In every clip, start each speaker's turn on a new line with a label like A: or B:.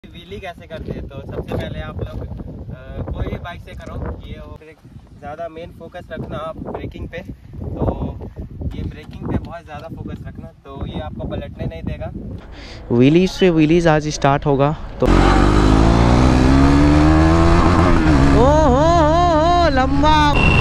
A: Wheelie कैसे करते हैं, तो सबसे पहले आप लोग कोई भी बाइक से करो, ये ज़्यादा मेन फोकस रखना आप ब्रेकिंग पे। तो ये ब्रेकिंग पे बहुत ज़्यादा फोकस रखना, तो ये आपको पलटने नहीं देगा।
B: व्हीलीज से व्हीलीज आज स्टार्ट होगा। तो ओ लंबा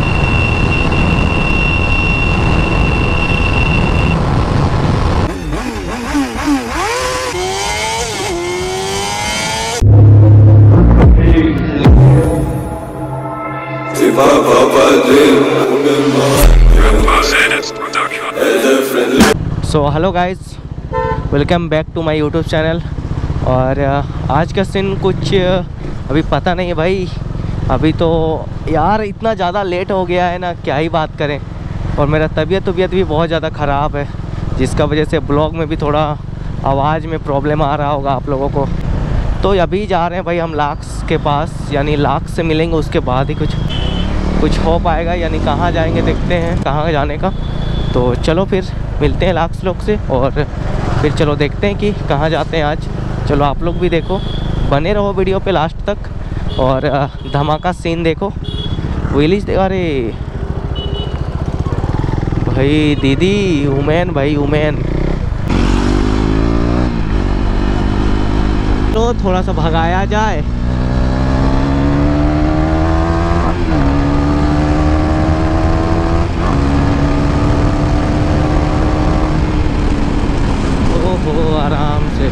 B: सो hello guys, welcome back to my YouTube channel. और आज का सीन कुछ अभी पता नहीं है भाई। अभी तो यार इतना ज़्यादा लेट हो गया है ना, क्या ही बात करें। और मेरा तबीयत भी बहुत ज़्यादा ख़राब है, जिसका वजह से ब्लॉग में भी थोड़ा आवाज़ में प्रॉब्लम आ रहा होगा आप लोगों को। तो अभी जा रहे हैं भाई हम लाक्स के पास, यानी लाक्स से मिलेंगे, उसके बाद ही कुछ हो पाएगा। यानी कहाँ जाएंगे देखते हैं, कहाँ जाने का। तो चलो फिर मिलते हैं लाक्स लोग से, और फिर चलो देखते हैं कि कहाँ जाते हैं आज। चलो आप लोग भी देखो, बने रहो वीडियो पे लास्ट तक, और धमाका सीन देखो। व्हीलीज अरे भाई दीदी, उमैन भाई उमैन, तो थोड़ा सा भगाया जाए। ओहो आराम से।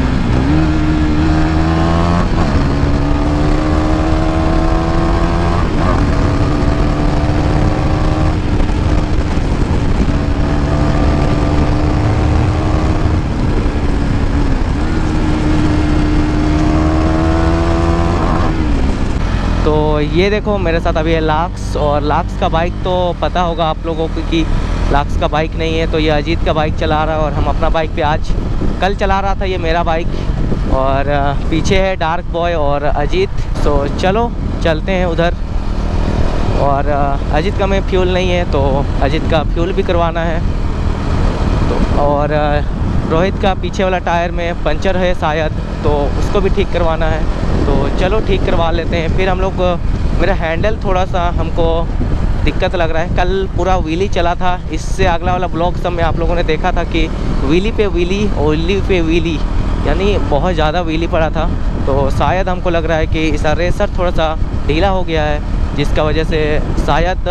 B: तो ये देखो मेरे साथ अभी है लाक्स, और लाक्स का बाइक तो पता होगा आप लोगों को कि लाक्स का बाइक नहीं है। तो ये अजीत का बाइक चला रहा है, और हम अपना बाइक पे आज कल चला रहा था, ये मेरा बाइक। और पीछे है डार्क बॉय और अजीत। तो चलो चलते हैं उधर। और अजीत का में फ्यूल नहीं है, तो अजीत का फ्यूल भी करवाना है। तो और रोहित का पीछे वाला टायर में पंचर है शायद, तो उसको भी ठीक करवाना है। तो चलो ठीक करवा लेते हैं। फिर हम लोग, मेरा हैंडल थोड़ा सा हमको दिक्कत लग रहा है। कल पूरा व्हीली चला था, इससे अगला वाला ब्लॉग सब में आप लोगों ने देखा था कि व्हीली पे व्हीली और व्हीली पे व्हीली, यानी बहुत ज़्यादा व्हीली पड़ा था। तो शायद हमको लग रहा है कि इसका रेसर थोड़ा सा ढीला हो गया है, जिसका वजह से शायद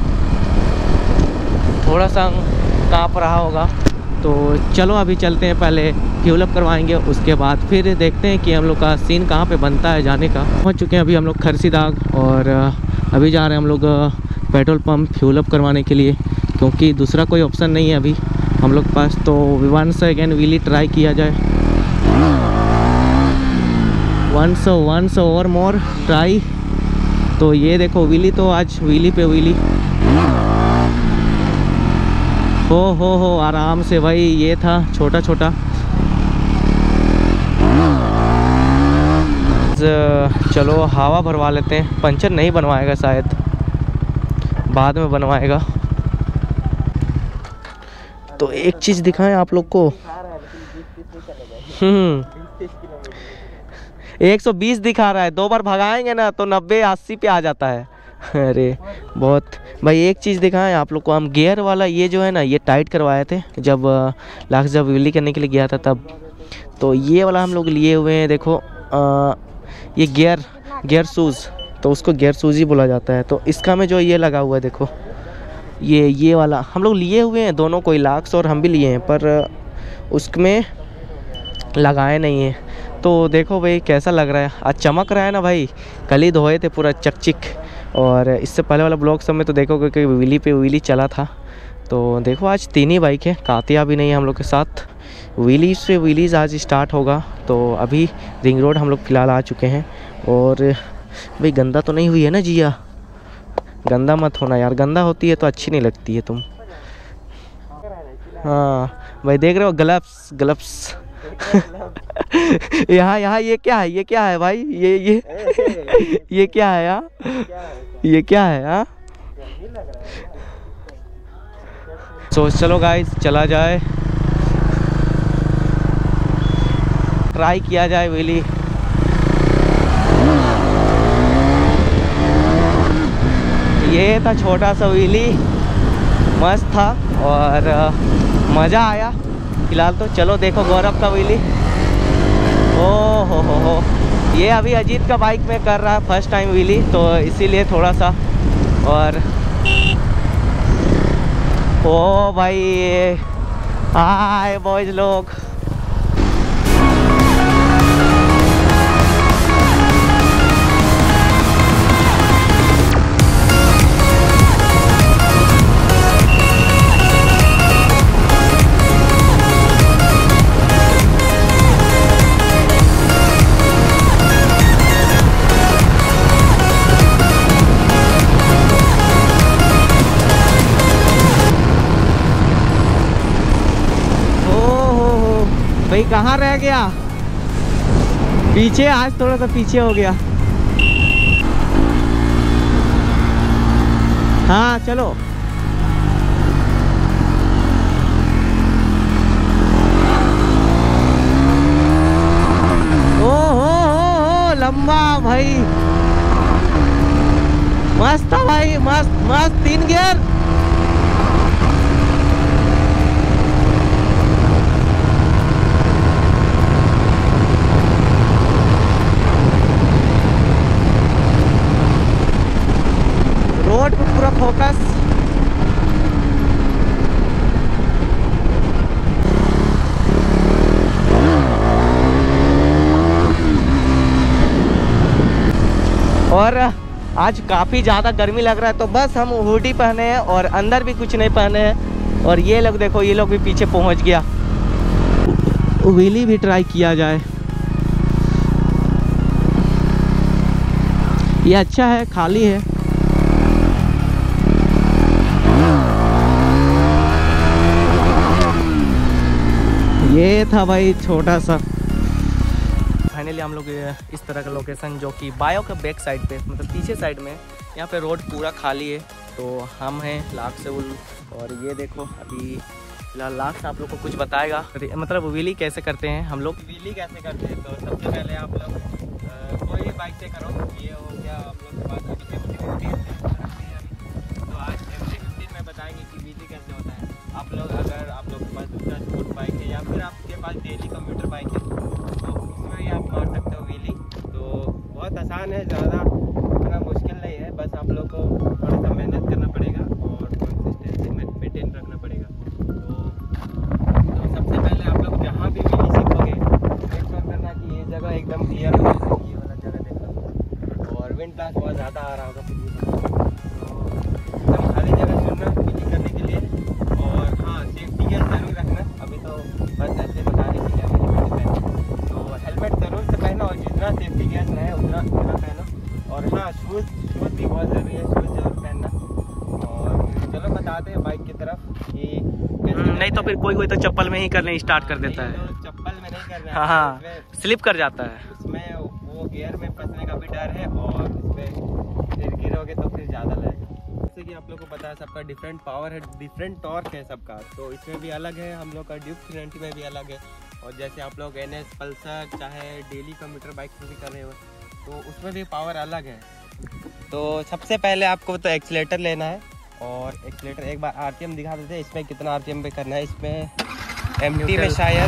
B: थोड़ा सा काँप रहा होगा। तो चलो अभी चलते हैं, पहले फ्यूल अप करवाएंगे, उसके बाद फिर देखते हैं कि हम लोग का सीन कहाँ पे बनता है जाने का। पहुँच चुके हैं अभी हम लोग खरसीदाग, और अभी जा रहे हैं हम लोग पेट्रोल पंप फ्यूल अप करवाने के लिए, क्योंकि दूसरा कोई ऑप्शन नहीं है अभी हम लोग के पास। तो वंस अगेन व्हीली ट्राई किया जाए, वंस और मोर ट्राई। तो ये देखो व्हीली, तो आज व्हीली पे व्हीली हो आराम से भाई। ये था छोटा छोटा। चलो हवा भरवा लेते हैं। पंचर नहीं बनवाएगा शायद, बाद में बनवाएगा। तो एक चीज़ दिखाएं आप लोग को, 120 दिखा रहा है। 2 बार भगाएंगे ना तो 90-80 पे आ जाता है। अरे बहुत भाई। एक चीज़ दिखाएं आप लोग को, हम गियर वाला ये जो है ना, ये टाइट करवाए थे जब लास्ट जब व्हीली करने के लिए गया था तब। तो ये वाला हम लोग लिए हुए हैं, देखो ये गियर शूज़, तो उसको गियर शूज़ ही बोला जाता है। तो इसका में जो ये लगा हुआ है देखो, ये वाला हम लोग लिए हुए हैं दोनों, कोई लाक्स और हम भी लिए हैं, पर उसमें लगाए नहीं हैं। तो देखो भाई कैसा लग रहा है, आज चमक रहा है ना भाई। कल ही धोए थे पूरा चकचिक। और इससे पहले वाला ब्लॉग सब में तो देखोगे कि व्हीली पे व्हीली चला था। तो देखो आज 3 ही बाइक है, कातिया भी नहीं है हम लोग के साथ। व्हीलीज से व्हीलीज आज स्टार्ट होगा। तो अभी रिंग रोड हम लोग फ़िलहाल आ चुके हैं। और भाई गंदा तो नहीं हुई है ना जिया? गंदा मत होना यार, गंदा होती है तो अच्छी नहीं लगती है तुम। हाँ भाई देख रहे हो, ग्लव्स यहाँ ये क्या है भाई? ये क्या है यार? ये क्या है यार? तो चलो गाइस चला जाए, ट्राई किया जाए व्हीली। ये था छोटा सा व्हीली, मस्त था और मज़ा आया। फिलहाल तो चलो देखो गौरव का व्हीली। ओ हो, ये अभी अजीत का बाइक में कर रहा है फर्स्ट टाइम व्हीली, तो इसीलिए थोड़ा सा। और ओ भाई, हाय बॉयज लोग। भाई कहाँ रह गया? पीछे, आज थोड़ा सा पीछे हो गया। हाँ चलो। ओ लंबा भाई, मस्त था भाई, मस्त मस्त 3 गियर। रोड पे पूरा फोकस। और आज काफ़ी ज़्यादा गर्मी लग रहा है, तो बस हम हुडी पहने हैं और अंदर भी कुछ नहीं पहने हैं। और ये लोग देखो, ये लोग भी पीछे पहुंच गया। व्हीली भी ट्राई किया जाए। ये अच्छा है, खाली है। ये था भाई छोटा सा। फाइनली हम लोग इस तरह का लोकेशन, जो कि बायो के बैक साइड पे, मतलब पीछे साइड में, यहाँ पे रोड पूरा खाली है। तो हम हैं लाक्सेउल, और ये देखो अभी फिलहाल लाक्स आप लोग को कुछ बताएगा, मतलब व्हीली कैसे करते हैं हम लोग।
A: व्हीली कैसे करते हैं, तो सबसे पहले आप लोग कोई बाइक से करो। ये हो गया आप लोग के पास अभी तो आज MT-15 में बताएंगे कि व्हीली कैसे होता है। आप लोग अगर आप लोग के पास दूसरा स्पोर्ट बाइक है या फिर आपके पास डेली कम्यूटर बाइक है, तो उसमें भी आप मार सकते हो व्हीली। तो बहुत आसान है, ज़्यादा इतना मुश्किल नहीं है। बस आप लोग को थोड़ा सा मेहनत करना पड़ेगा और कंसिस्टेंसी मेंटेन रखना पड़ेगा। तो सबसे पहले आप लोग जहाँ भी व्हीली सीखोगे, मेक श्योर करना कि ये जगह एकदम क्लियर हो। ये वाला जगह देखो, और विंड ब्लास्ट बहुत ज़्यादा आ रहा होगा फिर भी, तो एकदम खाली जगह चुनना व्हीली करने के लिए। और हाँ, सेफ्टी गियर जरूर रखना। अभी तो बस ऐसे बताने के लिए हेलमेट पहनो, तो हेलमेट ज़रूर से पहनो, और जितना सेफ्टी गियर है उतना पहनो। और हाँ, शूज़ भी बहुत ज़रूरी है, शूज़ जरूर पहनना। और चलो बताते हैं बाइक की तरफ कि
B: नहीं तो फिर कोई तो चप्पल में ही करने स्टार्ट कर देता है।
A: तो चप्पल में नहीं करना है।
B: हाँ, स्लिप कर जाता है।
A: उसमें वो गियर में फंसने का भी डर है, और उसमें फिर गिरोगे तो फिर ज़्यादा लगेगा। जैसे कि आप लोग को पता है, सबका डिफरेंट पावर है, डिफरेंट टॉर्क है सबका। तो इसमें भी अलग है, हम लोग का ड्यूक 390 में भी अलग है। और जैसे आप लोग NS पल्सर चाहे डेली कम्यूटर बाइक में भी कर रहे हो, तो उसमें भी पावर अलग है। तो सबसे पहले आपको तो एक्सीलेटर लेना है, और एक्सीलेटर एक बार RPM दिखा देते हैं इसमें कितना RPM पे करना है। इसमें MT में शायद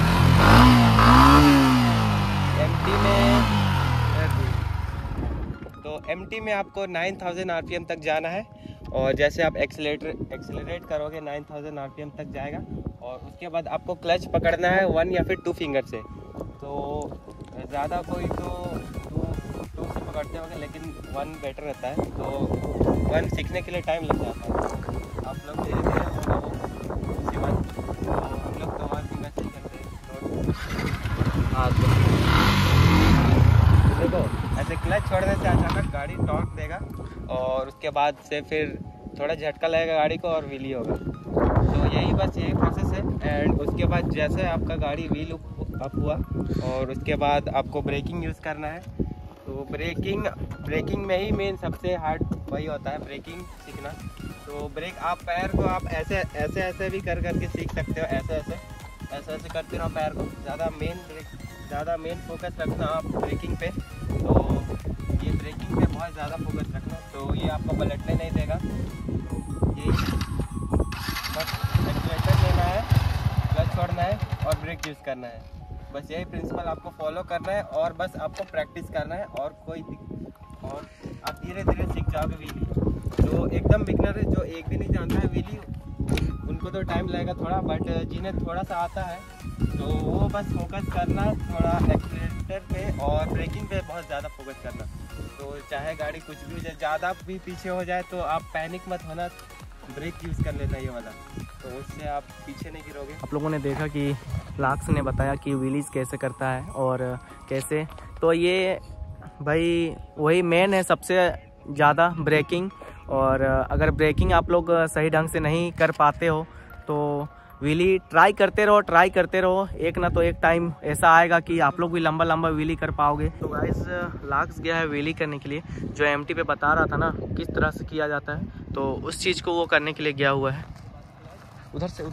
A: MT में आपको 9000 RPM तक जाना है। और जैसे आप एक्सीलरेट करोगे 9000 RPM तक जाएगा। और उसके बाद आपको क्लच पकड़ना है 1 या फिर 2 फिंगर से। तो ज़्यादा कोई तो 2 से पकड़ते होंगे, लेकिन 1 बेटर रहता है। तो 1 सीखने के लिए टाइम लग जाता है। आप लोग धीरे धीरे होगा वो, उसके बाद तो हम लोग तो 1 फिंगर से ही करते हैं। हाँ, तो देखो ऐसे क्लच छोड़ने से अचानक गाड़ी टॉर्क देगा, और उसके बाद से फिर थोड़ा झटका लगेगा गाड़ी को और व्हीली होगा। तो यही बस यही प्रोसेस है। एंड उसके बाद जैसे आपका गाड़ी व्हील अप हुआ, और उसके बाद आपको ब्रेकिंग यूज़ करना है। तो ब्रेकिंग में ही मेन सबसे हार्ड वही होता है, ब्रेकिंग सीखना। तो ब्रेक आप पैर को आप ऐसे भी करके सीख सकते हो। ऐसे करते रहो पैर को। ज़्यादा मेन फोकस रखना आप ब्रेकिंग पे। तो ये ब्रेकिंग पे बहुत ज़्यादा फोकस रखना। तो ये ये आपको पलटने नहीं देगा। ये बस एक्सीलरेटर लेना है, क्लच छोड़ना है और ब्रेक यूज़ करना है। बस यही प्रिंसिपल आपको फॉलो करना है और बस आपको प्रैक्टिस करना है और और आप धीरे धीरे सीख जाओगे व्हीली। जो एकदम बिगनर है, जो एक भी नहीं जानता है व्हीली, उनको तो टाइम लगेगा थोड़ा, बट जिन्हें थोड़ा सा आता है तो वो बस फोकस करना थोड़ा एक्सीलरेटर पे और ब्रेकिंग पे बहुत ज़्यादा फोकस करना। तो चाहे गाड़ी कुछ भी हो जाए, ज़्यादा भी पीछे हो जाए तो आप पैनिक मत होना, ब्रेक यूज़ कर लेना ये वाला, तो उससे आप पीछे नहीं गिरोगे।
B: आप लोगों ने देखा कि लाक्स ने बताया कि व्हीलीज कैसे करता है और कैसे, तो ये भाई वही मेन है सबसे ज़्यादा ब्रेकिंग। और अगर ब्रेकिंग आप लोग सही ढंग से नहीं कर पाते हो तो व्हीली ट्राई करते रहो, एक ना तो एक टाइम ऐसा आएगा कि आप लोग भी लंबा लंबा व्हीली कर पाओगे। तो गाइस लाक्स गया है व्हीली करने के लिए, जो एमटी पे बता रहा था ना किस तरह से किया जाता है, तो उस चीज़ को वो करने के लिए गया हुआ है। उधर से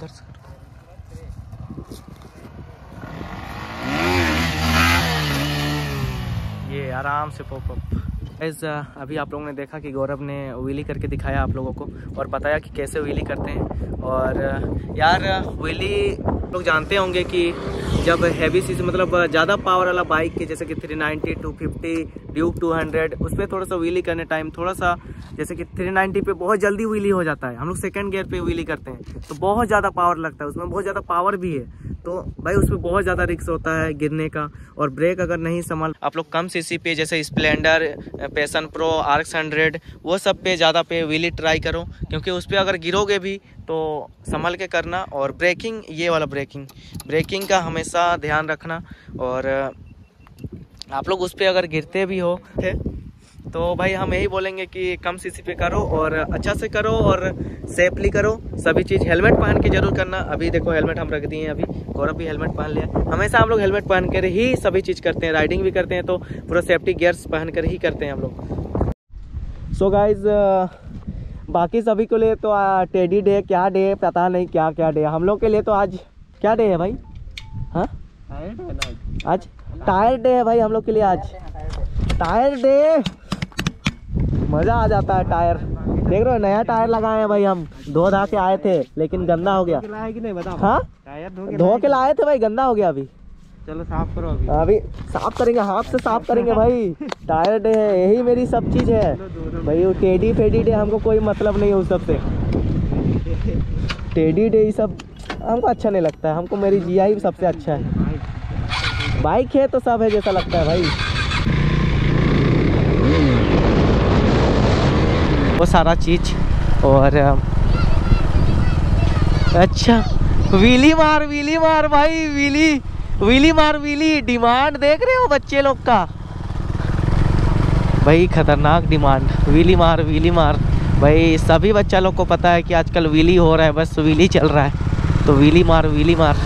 B: ये आराम से पॉप अप। अभी आप लोगों ने देखा कि गौरव ने व्हीली करके दिखाया आप लोगों को और बताया कि कैसे व्हीली करते हैं। और यार व्हीली लोग जानते होंगे कि जब हैवी सीसी मतलब ज़्यादा पावर वाला बाइक के जैसे कि 390, 250, ड्यूक 200, उस पर थोड़ा सा व्हीली करने टाइम थोड़ा सा, जैसे कि 390 पे बहुत जल्दी व्हीली हो जाता है, हम लोग सेकंड गियर पे व्हीली करते हैं तो बहुत ज़्यादा पावर लगता है, उसमें बहुत ज़्यादा पावर भी है, तो भाई उसमें बहुत ज़्यादा रिस्क होता है गिरने का। और ब्रेक अगर नहीं संभाल आप लोग कम सीसी पे जैसे स्प्लेंडर, पैशन प्रो, RX 100 वो सब पे ज़्यादा पे व्हीली ट्राई करो, क्योंकि उस पर अगर गिरोगे भी तो संभल के करना। और ब्रेकिंग, ये वाला ब्रेकिंग का हमेशा ध्यान रखना। और आप लोग उस पर अगर गिरते भी हो तो भाई हम यही बोलेंगे कि कम सीसी पे करो और अच्छा से करो और सेफली करो सभी चीज़। हेलमेट पहन के जरूर करना। अभी देखो हेलमेट हम रख दिए हैं, अभी गौरव भी हेलमेट पहन लिया। हमेशा हम लोग हेलमेट पहन कर ही सभी चीज़ करते हैं, राइडिंग भी करते हैं तो पूरा सेफ्टी गियर्स पहन कर ही करते हैं हम लोग। सो गाइज बाकी सभी को लिए तो टेडी डे, क्या डे पता नहीं, क्या डे। हम लोग के लिए तो आज क्या डे है भाई? हाँ आज टायर डे है भाई हम लोग के लिए, आज टायर डे। मज़ा आ जाता है टायर। देख रहे हो नया टायर लगाए हैं भाई, हम धो धा के आए थे लेकिन गंदा हो गया। कि नहीं बताओ? हाँ टायर धो के लाए थे भाई, गंदा हो गया। अभी
A: चलो साफ करो,
B: अभी साफ करेंगे, हाथ से साफ करेंगे भाई। टायर डे है, यही मेरी सब चीज़ है भाई। वो टेडी फेडी डे हमको कोई मतलब नहीं है उस सब से। टेडी डे ये सब हमको अच्छा नहीं लगता है, हमको मेरी जिया ही सबसे अच्छा है। बाइक है तो सब है जैसा लगता है भाई। वो सारा चीज़। और अच्छा व्हीली मार भाई, व्हीली मार। डिमांड देख रहे हो बच्चे लोग का भाई, खतरनाक डिमांड। व्हीली मार भाई, सभी बच्चा लोग को पता है कि आजकल व्हीली हो रहा है, बस व्हीली चल रहा है, तो व्हीली मार।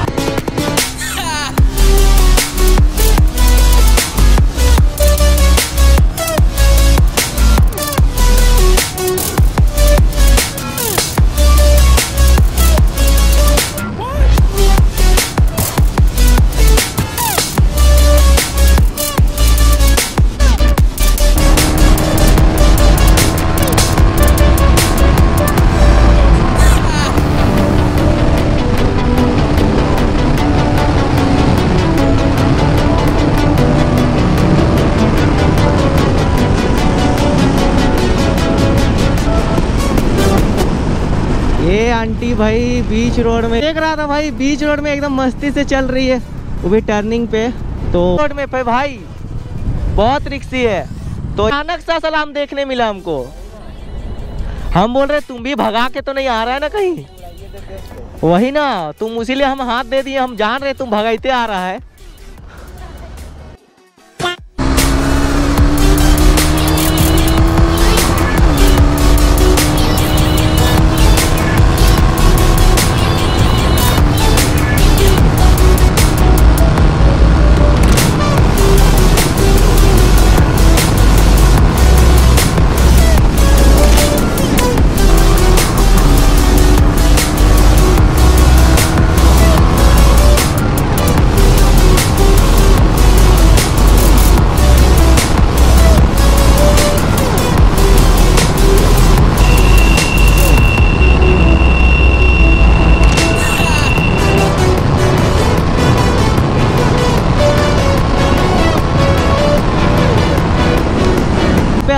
B: ये आंटी भाई बीच रोड में देख रहा था भाई, बीच रोड में एकदम मस्ती से चल रही है, वो भी टर्निंग पे। तो रोड में पे भाई बहुत रिक्सी है, तो अचानक सा सलाम देखने मिला हमको। हम बोल रहे तुम भी भगा के तो नहीं आ रहा है ना कहीं? वही ना, तुम इसीलिए हम हाथ दे दिए, हम जान रहे तुम भगाइते आ रहा है।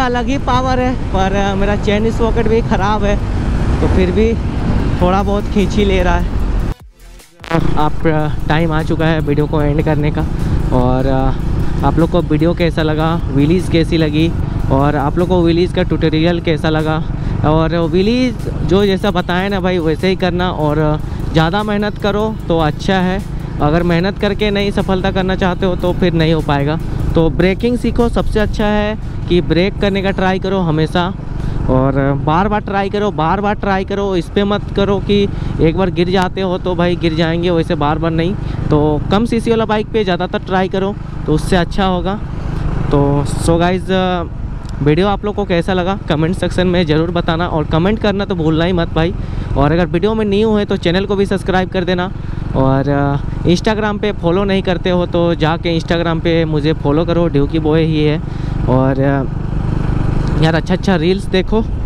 B: का अलग ही पावर है, पर मेरा चेन स्पॉकेट भी ख़राब है, तो फिर भी थोड़ा बहुत खींच ही ले रहा है। आप टाइम आ चुका है वीडियो को एंड करने का, और आप लोग को वीडियो कैसा लगा, व्हीलीज़ कैसी लगी, और आप लोग को व्हीलीज़ का ट्यूटोरियल कैसा लगा, और व्हीलीज़ जो जैसा बताया ना भाई वैसे ही करना, और ज़्यादा मेहनत करो तो अच्छा है, अगर मेहनत करके नहीं सफलता करना चाहते हो तो फिर नहीं हो पाएगा। तो ब्रेकिंग सीखो, सबसे अच्छा है कि ब्रेक करने का ट्राई करो हमेशा, और बार बार ट्राई करो, बार बार ट्राई करो। इस पे मत करो कि एक बार गिर जाते हो तो भाई गिर जाएंगे, वैसे बार बार नहीं। तो कम सीसी वाला बाइक पे ज़्यादातर ट्राई करो तो उससे अच्छा होगा। तो सो गाइज़, वीडियो आप लोग को कैसा लगा कमेंट सेक्शन में ज़रूर बताना, और कमेंट करना तो भूलना ही मत भाई। और अगर वीडियो में न्यू है तो चैनल को भी सब्सक्राइब कर देना, और इंस्टाग्राम पे फॉलो नहीं करते हो तो जाके इंस्टाग्राम पे मुझे फॉलो करो, ड्यूकी बॉय ही है। और यार अच्छा रील्स देखो।